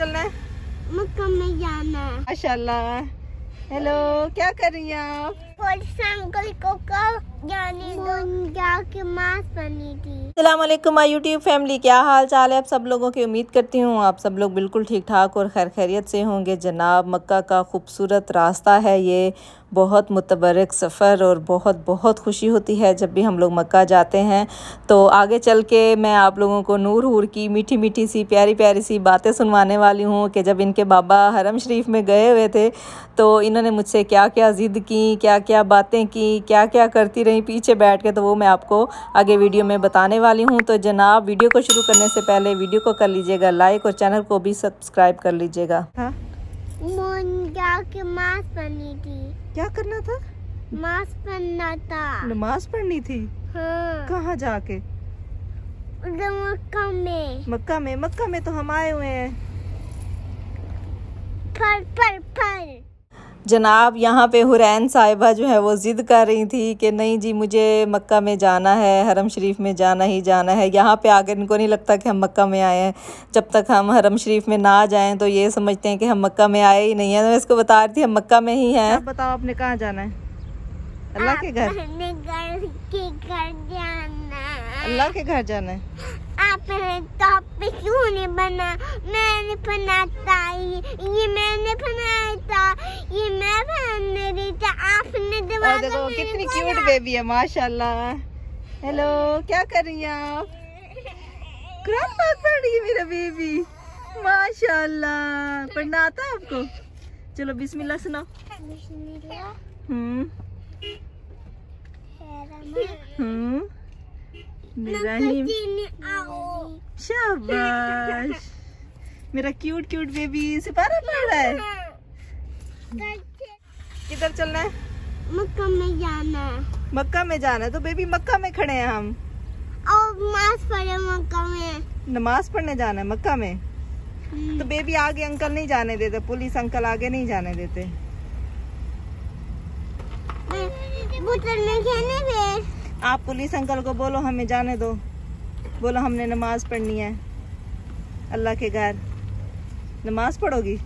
चलना है? मक्का में जाना है। माशाल्लाह। हेलो, क्या कर रही हैं आप? पुलिस अंकल को कब जाने दो, जाके मास्क पहनी थी। अस्सलाम वालेकुम माय यूट्यूब फैमिली, क्या हाल चाल है आप सब लोगों की। उम्मीद करती हूँ आप सब लोग बिल्कुल ठीक ठाक और खैर खैरियत से होंगे। जनाब, मक्का का खूबसूरत रास्ता है ये, बहुत मुतबरक सफ़र और बहुत बहुत खुशी होती है जब भी हम लोग मक्का जाते हैं। तो आगे चल के मैं आप लोगों को नूर हूर की मीठी मीठी सी प्यारी प्यारी सी बातें सुनवाने वाली हूँ कि जब इनके बाबा हरम शरीफ में गए हुए थे तो इन्होंने मुझसे क्या क्या ज़िद की, क्या क्या बातें की, क्या क्या करती रही पीछे बैठ के, तो वो मैं आपको आगे वीडियो में बताने वाली हूँ। तो जनाब, वीडियो को शुरू करने से पहले वीडियो को कर लीजिएगा लाइक और चैनल को भी सब्सक्राइब कर लीजिएगा। हाँ, जाके मास्क पहनी थी। क्या करना था? मास्क पहनना था। नमाज पढ़नी थी? हाँ। कहाँ जाके? मक्का में। मक्का में तो हम आए हुए हैं। पर जनाब, यहाँ पे हुरैन साहिबा जो है वो ज़िद कर रही थी कि नहीं जी मुझे मक्का में जाना है, हरम शरीफ में जाना ही जाना है। यहाँ पे आकर इनको नहीं लगता कि हम मक्का में आए हैं। जब तक हम हरम शरीफ में ना जाएं तो ये समझते हैं कि हम मक्का में आए ही नहीं हैं। तो मैं इसको बता रही थी हम मक्का में ही हैं। आप बताओ, आपने कहाँ जाना है? अल्लाह के घर। अल्लाह के घर जाना है। आपने टॉप पे क्यों नहीं बना? मैंने बनाता, ये मैंने बनाया था, ये मैं पहनने दी था, आपने दीवार। देखो कितनी क्यूट बेबी है, माशाल्लाह। हेलो, क्या कर रही हैं आप? कुरान पाक पढ़ रही है मेरा बेबी, माशाल्लाह। पढ़ना आता है आपको? चलो बिस्मिल्लाह सुनाओ। शाबाश, मेरा क्यूट क्यूट बेबी सिपारा पढ़ रहा है। किधर चलना है? मक्का में जाना है। मक्का में जाना है तो बेबी मक्का में खड़े हैं हम। और नमाज पढ़े मक्का में। नमाज पढ़ने जाना है मक्का में? तो बेबी आगे अंकल नहीं जाने देते, पुलिस अंकल आगे नहीं जाने देते। आप पुलिस अंकल को बोलो हमें जाने दो, बोलो हमने नमाज पढ़नी है अल्लाह के घर। नमाज पढ़ोगी?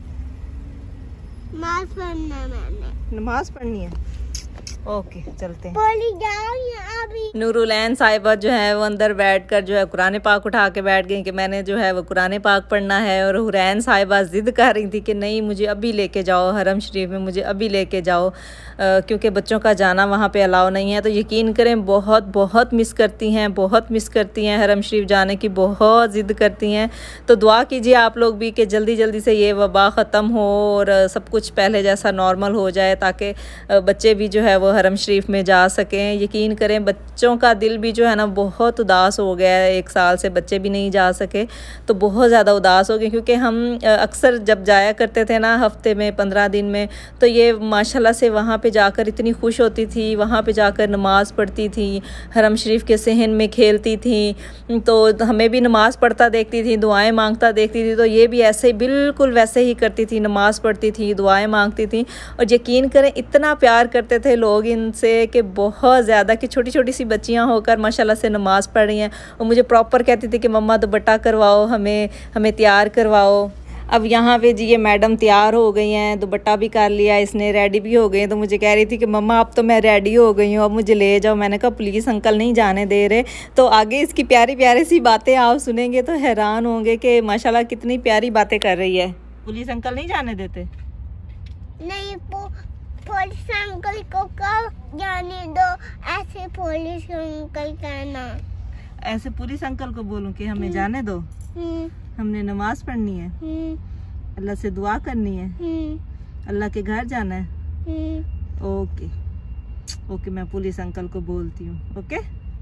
नमाज पढ़ना मैंने। नमाज पढ़नी है, ओके चलते हैं। अभी नूरुलैन साहिबा जो है वो अंदर बैठकर जो है कुरान पाक उठा के बैठ गई कि मैंने जो है वो कुरान पाक पढ़ना है। और हुरैन साहिबा ज़िद कर रही थी कि नहीं मुझे अभी लेके जाओ हरम शरीफ में, मुझे अभी लेके जाओ, क्योंकि बच्चों का जाना वहाँ पे अलाउ नहीं है। तो यकीन करें बहुत बहुत मिस करती हैं, बहुत मिस करती हैं हरम शरीफ जाने की, बहुत ज़िद करती हैं। तो दुआ कीजिए आप लोग भी कि जल्दी जल्दी से ये वबा ख़त्म हो और सब कुछ पहले जैसा नॉर्मल हो जाए, ताकि बच्चे भी जो है वो हरम शरीफ में जा सकें। यकीन करें बच्चों का दिल भी जो है ना बहुत उदास हो गया है। 1 साल से बच्चे भी नहीं जा सके तो बहुत ज़्यादा उदास हो गए, क्योंकि हम अक्सर जब जाया करते थे ना हफ्ते में 15 दिन में, तो ये माशाल्लाह से वहाँ पे जाकर इतनी खुश होती थी, वहाँ पे जाकर नमाज़ पढ़ती थी, हरम शरीफ के सहन में खेलती थी, तो हमें भी नमाज़ पढ़ता देखती थी, दुआएँ मांगता देखती थी। तो ये भी ऐसे ही बिल्कुल वैसे ही करती थी, नमाज़ पढ़ती थी, दुआएँ मांगती थी। और यकीन करें इतना प्यार करते थे लोग इनसे कि बहुत ज़्यादा, कि छोटी छोटी सी बच्चियां होकर माशाल्लाह से नमाज़ पढ़ रही हैं। और मुझे प्रॉपर कहती थी कि मम्मा दुपट्टा करवाओ, हमें तैयार करवाओ। अब यहाँ पे जी ये मैडम तैयार हो गई हैं, दुपट्टा भी कर लिया इसने, रेडी भी हो गई। तो मुझे कह रही थी कि मम्मा अब तो मैं रेडी हो गई हूँ, अब मुझे ले जाओ। मैंने कहा पुलिस अंकल नहीं जाने दे रहे। तो आगे इसकी प्यारी प्यारी सी बातें आप सुनेंगे तो हैरान होंगे कि माशाल्लाह कितनी प्यारी बातें कर रही है। पुलिस अंकल नहीं जाने देते? नहीं, पुलिस अंकल को कब जाने दो, ऐसे पुलिस अंकल कहना। ऐसे पुलिस अंकल को बोलूं कि हमें जाने दो, हमने नमाज पढ़नी है, अल्लाह से दुआ करनी है, अल्लाह के घर जाना है। ओके ओके, मैं पुलिस अंकल को बोलती हूँ। ओके,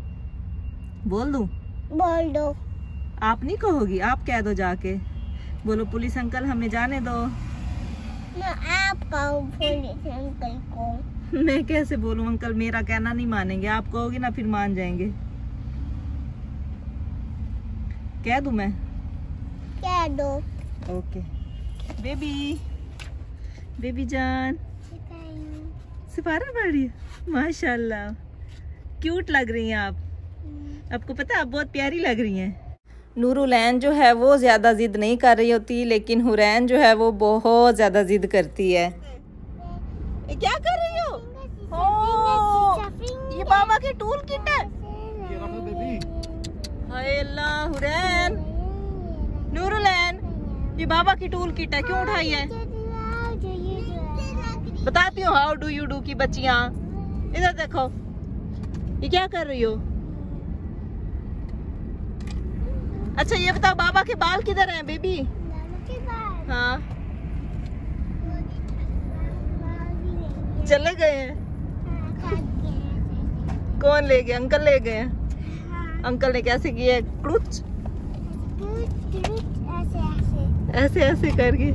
बोल दूँ? बोल दो। आप नहीं कहोगी? आप कह दो जाके, बोलो पुलिस अंकल हमें जाने दो। आप कहो पुलिस अंकल को। मैं कैसे बोलूं? अंकल मेरा कहना नहीं मानेंगे, आप कहोगी ना फिर मान जाएंगे। कह दूं मैं? कह दो। ओके। बेबी जान सिपारा पढ़ रही है, माशाल्लाह क्यूट लग रही हैं आप। आपको पता है आप बहुत प्यारी लग रही हैं। नूरुलैन जो है वो ज़्यादा ज़िद नहीं कर रही होती, लेकिन हुरैन जो है वो बहुत ज़्यादा ज़िद करती है। ये क्या कर रही हो? ये बाबा की टूल किट है। हाय अल्लाह, हुरैन, नूरुलैन, ये बाबा की टूल किट है, क्यों उठाई है? बताती हूँ हाउ डू यू डू की बच्चियाँ। इधर देखो, ये क्या कर रही हो? अच्छा ये बताओ, बाबा के बाल किधर हैं बेबी? हाँ चले गए हैं। कौन ले गए? अंकल ले गए हैं। अंकल ने कैसे किया है? क्लुच ऐसे ऐसे करके।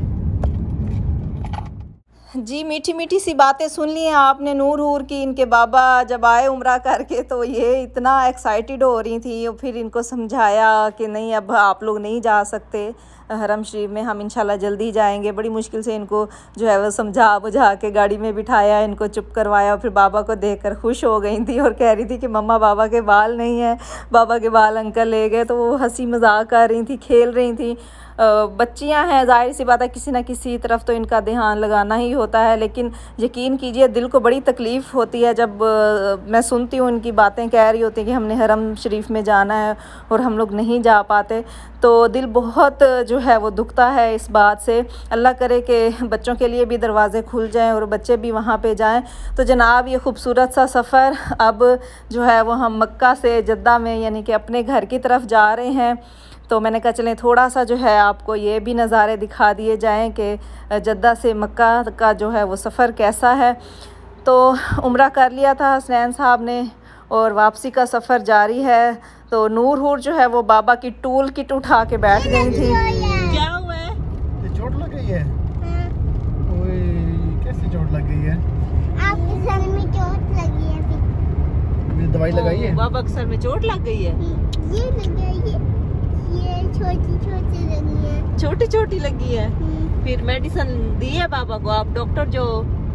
जी मीठी मीठी सी बातें सुन ली हैं आपने नूर हूर की। इनके बाबा जब आए उम्रा करके तो ये इतना एक्साइटेड हो रही थी, और फिर इनको समझाया कि नहीं अब आप लोग नहीं जा सकते हरम शरीफ में, हम इंशाल्लाह जल्दी जाएंगे। बड़ी मुश्किल से इनको जो है वो समझा बुझा के गाड़ी में बिठाया, इनको चुप करवाया। फिर बाबा को देखकर खुश हो गई थी और कह रही थी कि मम्मा बाबा के बाल नहीं हैं, बाबा के बाल अंकल ले गए। तो वो हंसी मजाक कर रही थी, खेल रही थी। बच्चियां हैं, जाहिर सी बात है किसी ना किसी तरफ तो इनका ध्यान लगाना ही होता है, लेकिन यकीन कीजिए दिल को बड़ी तकलीफ़ होती है जब मैं सुनती हूँ इनकी बातें। कह रही होती हैं कि हमने हरम शरीफ में जाना है और हम लोग नहीं जा पाते, तो दिल बहुत जो है वो दुखता है इस बात से। अल्लाह करे कि बच्चों के लिए भी दरवाज़े खुल जाएं और बच्चे भी वहाँ पे जाएं। तो जनाब ये खूबसूरत सा सफ़र अब जो है वो हम मक्का से जद्दा में यानी कि अपने घर की तरफ जा रहे हैं। तो मैंने कहा चलें थोड़ा सा जो है आपको ये भी नज़ारे दिखा दिए जाएं कि जद्दा से मक्का का जो है वो सफ़र कैसा है। तो उम्रा कर लिया था हसनैन साहब ने और वापसी का सफ़र जारी है। तो नूर हूर जो है वो बाबा की टूल किट उठा के बैठ गई थी। क्या हुआ है? ये चोट लग गई है। ओए कैसे चोट लग गई है? आपके सर में चोट लगी है। अभी दवाई लगाई है? बाबा के सर में चोट लग गई है। ये लगी है, ये छोटी छोटी लगी है। छोटी छोटी लगी है। फिर मेडिसिन दी है बाबा को? आप डॉक्टर जो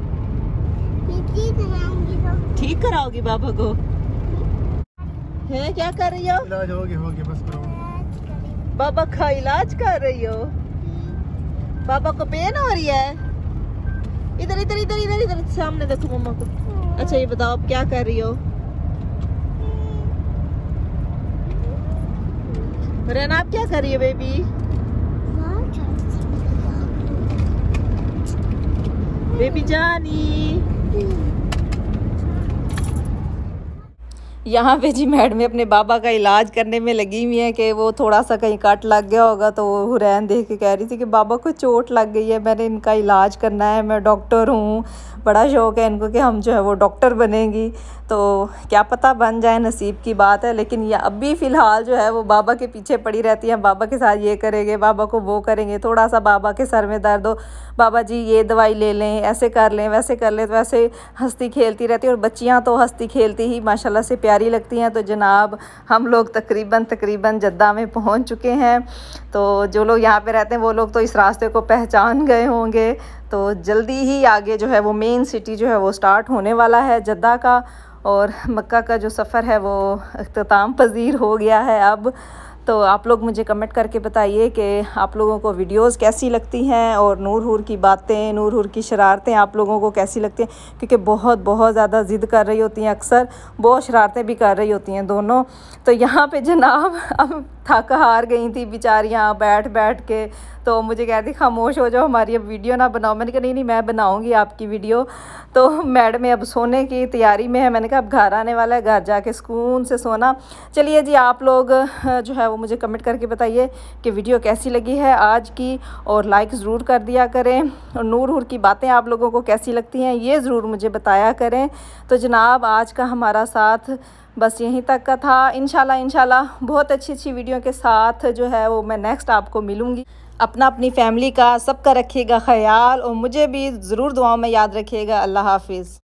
ठीक कराओगी बाबा को? है क्या कर रही हो? इलाज हो गया बस करो। बाबा का इलाज कर रही हो? बाबा को पेन हो रही है? इधर इधर इधर इधर इधर सामने देखो मम्मा को। अच्छा ये बताओ आप क्या कर रही हो? रेना आप क्या कर रही है बेबी? बेबी जानी। यहाँ पे जी मैडम अपने बाबा का इलाज करने में लगी हुई है कि वो थोड़ा सा कहीं कट लग गया होगा। तो हुरैन देख के कह रही थी कि बाबा को चोट लग गई है, मैंने इनका इलाज करना है, मैं डॉक्टर हूँ। बड़ा शौक़ है इनको कि हम जो है वो डॉक्टर बनेंगी। तो क्या पता बन जाए, नसीब की बात है। लेकिन ये अभी फ़िलहाल जो है वो बाबा के पीछे पड़ी रहती हैं, बाबा के साथ ये करेंगे, बाबा को वो करेंगे। थोड़ा सा बाबा के सर में दर्द हो, बाबा जी ये दवाई ले लें, ऐसे कर लें, वैसे कर लें। तो वैसे हंसती खेलती रहती है। और बच्चियाँ तो हंसती खेलती ही माशाल्लाह से प्यारी लगती हैं। तो जनाब हम लोग तकरीबन जद्दा में पहुँच चुके हैं। तो जो लोग यहाँ पे रहते हैं वो लोग तो इस रास्ते को पहचान गए होंगे। तो जल्दी ही आगे जो है वो मेन सिटी जो है वो स्टार्ट होने वाला है जद्दा का, और मक्का का जो सफ़र है वो इख्तिताम पज़ीर हो गया है अब। तो आप लोग मुझे कमेंट करके बताइए कि आप लोगों को वीडियोस कैसी लगती हैं, और नूर हूर की बातें, नूर हूर की शरारतें आप लोगों को कैसी लगती हैं। क्योंकि बहुत ज़्यादा ज़िद कर रही होती हैं, अक्सर बहुत शरारतें भी कर रही होती हैं दोनों। तो यहाँ पे जनाब अब थक हार गई थी बेचारियाँ बैठ के। तो मुझे कह रही खामोश हो जाओ, हमारी अब वीडियो ना बनाओ। मैंने कहा नहीं मैं बनाऊंगी आपकी वीडियो। तो मैडम अब सोने की तैयारी में है। मैंने कहा अब घर आने वाला है, घर जाके सुकून से सोना। चलिए जी आप लोग जो है वो मुझे कमेंट करके बताइए कि वीडियो कैसी लगी है आज की, और लाइक ज़रूर कर दिया करें। और नूर हूर की बातें आप लोगों को कैसी लगती हैं ये ज़रूर मुझे बताया करें। तो जनाब आज का हमारा साथ बस यहीं तक का था। इंशाल्लाह बहुत अच्छी वीडियो के साथ जो है वो मैं नेक्स्ट आपको मिलूँगी। अपनी फैमिली का सबका रखिएगा ख्याल, और मुझे भी ज़रूर दुआओं में याद रखिएगा। अल्लाह हाफिज़।